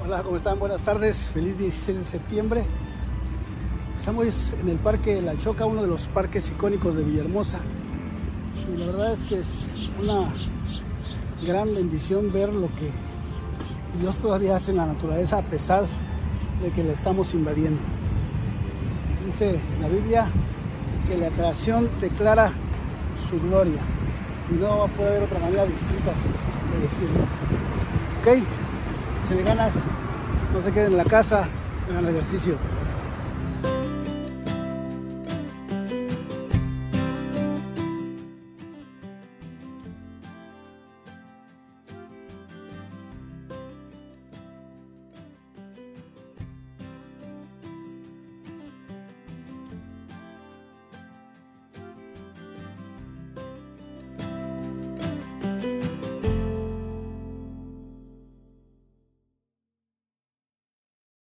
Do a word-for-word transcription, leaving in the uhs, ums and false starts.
Hola, ¿cómo están? Buenas tardes, feliz dieciséis de septiembre. Estamos en el Parque La Choca, uno de los parques icónicos de Villahermosa. Y la verdad es que es una gran bendición ver lo que Dios todavía hace en la naturaleza a pesar de que la estamos invadiendo. Dice la Biblia que la creación declara su gloria y no puede haber otra manera distinta de decirlo. Ok, échenle ganas, no se queden en la casa, hagan ejercicio.